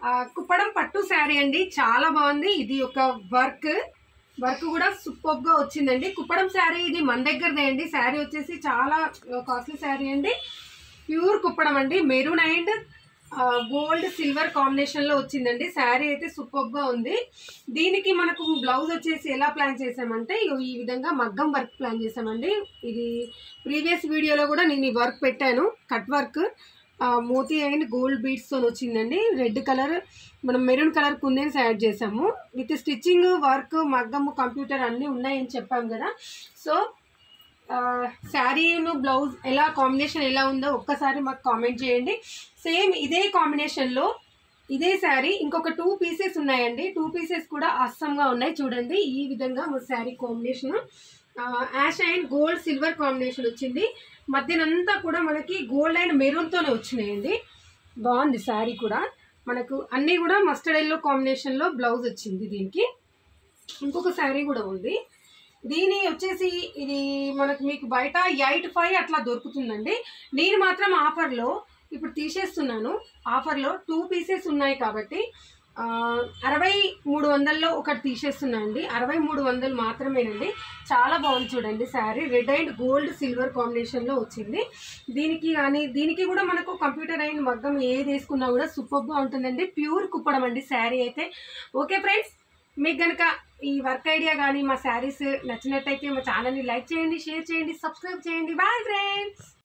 కుప్పడం పట్టు శారీ అండి, చాలా బాగుంది. ఇది ఒక వర్క్ కూడా సూపర్ గా వచ్చిందండి. కుప్పడం శారీ ఇది మన దగ్గరదే అండి. శారీ వచ్చేసి చాలా కాస్ట్లీ శారీ అండి. ప్యూర్ కుప్పడం అండి. Maroon and gold silver combination లో వచ్చిందండి. శారీ అయితే సూపర్ గా ఉంది. దీనికి మనకు బ్లౌజ్ వచ్చేసి ఎలా ప్లాన్ చేసామంటే ఈ విధంగా మగ్గం వర్క్ ప్లాన్ చేసామండి. ఇది ప్రీవియస్ వీడియోలో కూడా నేను ఈ వర్క్ పెట్టాను. కట్ వర్క్ మోతీ అండ్ గోల్డ్ బీడ్స్ తో వచ్చిందండి. రెడ్ కలర్ మనం మెరూన్ కలర్ కుందన్స్ యాడ్ చేసాము. విత్ స్టిచ్చింగ్ వర్క్ మగ్గము కంప్యూటర్ అన్నీ ఉన్నాయని చెప్పాం కదా. సో శారీను బ్లౌజ్ ఎలా కాంబినేషన్ ఎలా ఉందో ఒక్కసారి మాకు కామెంట్ చేయండి. సేమ్ ఇదే కాంబినేషన్లో ఇదే శారీ ఇంకొక 2 పీసెస్ ఉన్నాయండి. 2 పీసెస్ కూడా అస్సంగా ఉన్నాయి. చూడండి ఈ విధంగా మా sari combination ash and gold silver combination వచ్చింది. మధ్యనంతా కూడా మనకి గోల్డ్ అండ్ మెరూన్తోనే వచ్చినాయండి. బాగుంది శారీ కూడా. మనకు అన్నీ కూడా మస్టర్డ్ ఎల్లో కాంబినేషన్లో బ్లౌజ్ వచ్చింది. దీనికి ఇంకొక శారీ కూడా ఉంది. దీని వచ్చేసి ఇది మనకు మీకు బయట 8.5 అట్లా దొరుకుతుందండి. నేను మాత్రం ఆఫర్లో ఇప్పుడు తీసేస్తున్నాను. ఆఫర్లో 2 పీసెస్ ఉన్నాయి కాబట్టి 6300లో ఒకటి తీసేస్తున్నా అండి. 6300 మాత్రమేనండి. చాలా బాగుంది చూడండి sari. Red and gold silver కాంబినేషన్లో వచ్చింది. దీనికి కూడా మనకు కంప్యూటర్ అండ్ మగ్గం ఏది వేసుకున్నా కూడా సూపర్గా ఉంటుందండి. ప్యూర్ కుప్పడం అండి శారీ అయితే. ఓకే ఫ్రెండ్స్, మీకు కనుక ఈ వర్క్ ఐడియా కానీ మా శారీస్ నచ్చినట్టయితే మా ఛానల్ని లైక్ చేయండి, షేర్ చేయండి, సబ్స్క్రైబ్ చేయండి. Bye friends.